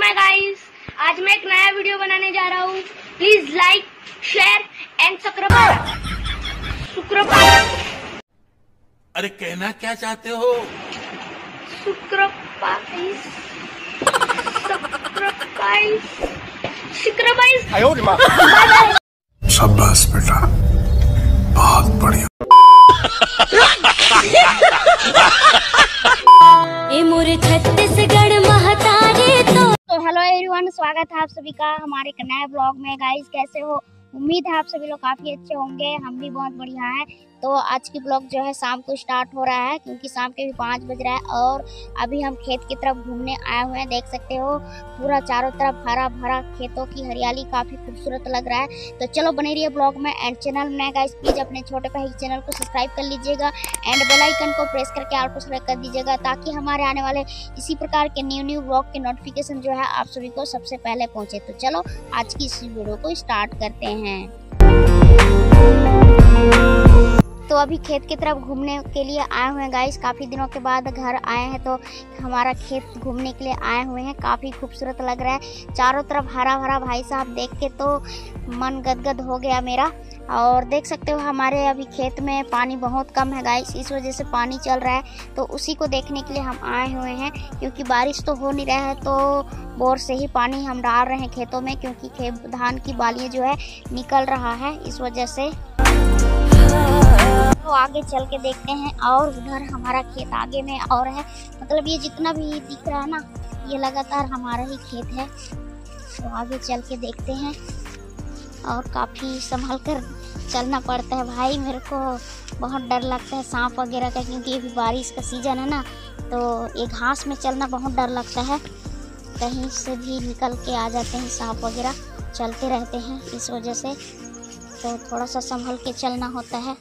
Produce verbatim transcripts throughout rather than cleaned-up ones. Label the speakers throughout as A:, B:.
A: में गाइस, आज मैं एक नया वीडियो बनाने जा रहा हूँ। Please like, share and subscribe. Subscribe.
B: अरे कहना क्या चाहते हो?
A: सब्सक्राइब। सब्सक्राइब। सब्सक्राइब।
C: आयो रे माँ। शाबाश बेटा, बहुत बढ़िया।
D: ए मोरे छत्तीसगढ़ महतारे तो
A: तो हेलो एवरीवन, स्वागत है आप सभी का हमारे एक नए ब्लॉग में। गाइस कैसे हो? उम्मीद है आप सभी लोग काफ़ी अच्छे होंगे, हम भी बहुत बढ़िया हैं। तो आज की ब्लॉग जो है शाम को स्टार्ट हो रहा है, क्योंकि शाम के भी पाँच बज रहा है और अभी हम खेत की तरफ घूमने आए हुए हैं। देख सकते हो पूरा चारों तरफ हरा भरा खेतों की हरियाली, काफ़ी खूबसूरत लग रहा है। तो चलो बने रहिए ब्लॉग में। एंड चैनल में गाइस प्लीज़ अपने छोटे भाई चैनल को सब्सक्राइब कर लीजिएगा एंड बेल आइकन को प्रेस करके ऑल को सेलेक्ट कर दीजिएगा, ताकि हमारे आने वाले इसी प्रकार के न्यू न्यू ब्लॉग के नोटिफिकेशन जो है आप सभी को सबसे पहले पहुँचे। तो चलो आज की इस वीडियो को स्टार्ट करते हैं। तो अभी खेत की तरफ घूमने के लिए आए हुए हैं गाइस। काफ़ी दिनों के बाद घर आए हैं, तो हमारा खेत घूमने के लिए आए हुए हैं। काफ़ी खूबसूरत लग रहा है, चारों तरफ हरा भरा। भाई साहब देख के तो मन गदगद हो गया मेरा। और देख सकते हो हमारे अभी खेत में पानी बहुत कम है गाइस, इस वजह से पानी चल रहा है। तो उसी को देखने के लिए हम आए हुए हैं, क्योंकि बारिश तो हो नहीं रहा है, तो बोर से ही पानी हम डाल रहे हैं खेतों में, क्योंकि खेत धान की बालियाँ जो है निकल रहा है, इस वजह से। तो आगे चल के देखते हैं। और उधर हमारा खेत आगे में और है, मतलब ये जितना भी दिख रहा है ना, ये लगातार हमारा ही खेत है। तो आगे चल के देखते हैं। और काफ़ी संभल कर चलना पड़ता है भाई, मेरे को बहुत डर लगता है सांप वगैरह का, क्योंकि अभी बारिश का सीज़न है ना, तो ये घास में चलना बहुत डर लगता है। कहीं से भी निकल के आ जाते हैं सांप वगैरह, चलते रहते हैं, इस वजह से तो थोड़ा सा संभल के चलना होता है।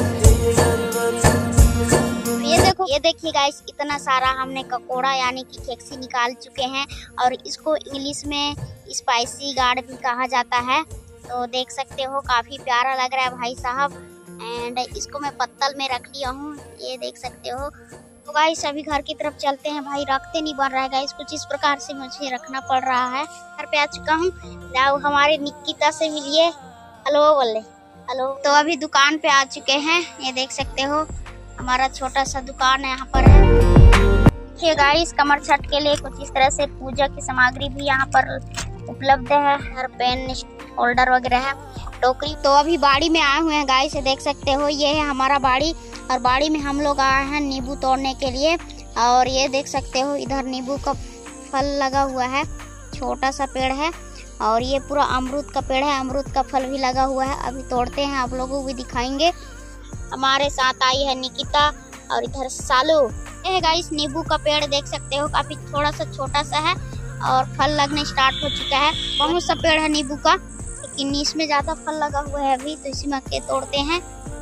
A: ये देखो, ये देखिए गाइस, इतना सारा हमने ककोड़ा यानी कि खेकसी निकाल चुके हैं, और इसको इंग्लिश में स्पाइसी गार्ड भी कहा जाता है। तो देख सकते हो काफ़ी प्यारा लग रहा है भाई साहब। एंड इसको मैं पत्तल में रख लिया हूँ, ये देख सकते हो। तो गाइस अभी घर की तरफ चलते हैं। भाई रखते नहीं बन रहा है गाइस, कुछ इस प्रकार से मुझे रखना पड़ रहा है। घर पे आ चुका हूँ, जाओ हमारे निकिता से मिलिए। हेलो बोले हेलो। तो अभी दुकान पे आ चुके हैं, ये देख सकते हो हमारा छोटा सा दुकान है यहाँ पर है। देखिए गाइस, कमर छठ के लिए कुछ इस तरह से पूजा की सामग्री भी यहाँ पर उपलब्ध है। हर पेन होल्डर वगैरह है, टोकरी। तो अभी बाड़ी में आए हुए हैं गाइस, ये देख सकते हो ये है हमारा बाड़ी, और बाड़ी में हम लोग आए हैं नींबू तोड़ने के लिए। और ये देख सकते हो इधर नींबू का फल लगा हुआ है, छोटा सा पेड़ है। और ये पूरा अमरूद का पेड़ है, अमरूद का फल भी लगा हुआ है। अभी तोड़ते हैं, आप लोगों को भी दिखाएंगे। हमारे साथ आई है निकिता और इधर सालू। ये है गाइस नींबू का पेड़, देख सकते हो काफी थोड़ा सा छोटा सा है और फल लगने स्टार्ट हो चुका है। बहुत सा पेड़ है नींबू का, लेकिन इसमें ज्यादा फल लगा हुआ है अभी, तो इसी में के तोड़ते हैं।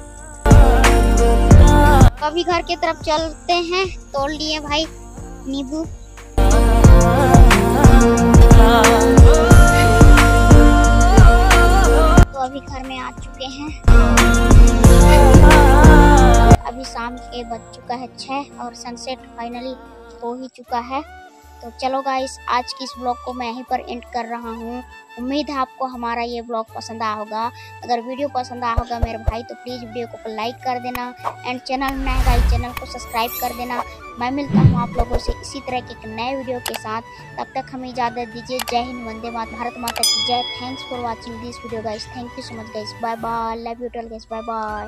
A: अभी घर की तरफ चलते हैं। तोड़ लिए भाई नींबू। तो अभी घर में आ चुके हैं। अभी शाम के बज चुका है छह और सनसेट फाइनली हो ही चुका है। तो चलो गाइस, आज की इस ब्लॉग को मैं यहीं पर एंड कर रहा हूँ। उम्मीद है आपको हमारा ये ब्लॉग पसंद आया होगा। अगर वीडियो पसंद आया होगा मेरे भाई, तो प्लीज़ वीडियो को लाइक कर देना एंड चैनल में नए भाई चैनल को सब्सक्राइब कर देना। मैं मिलता हूँ आप लोगों से इसी तरह के एक नए वीडियो के साथ। तब तक हमें इजाज़त दीजिए। जय हिंद, वंदे मातरम, भारत माता की जय। Thanks for watching this video guys. Thank you so much guys. Bye bye, love you all guys, bye bye.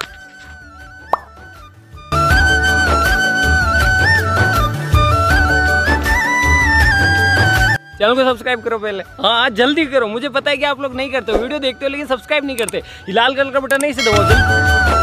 E: Channel को सब्सक्राइब करो पहले, हाँ जल्दी करो। मुझे पता है कि आप लोग नहीं करते, वीडियो देखते हो लेकिन सब्सक्राइब नहीं करते। लाल कलर का बटन नहीं से दबाओ जल्दी।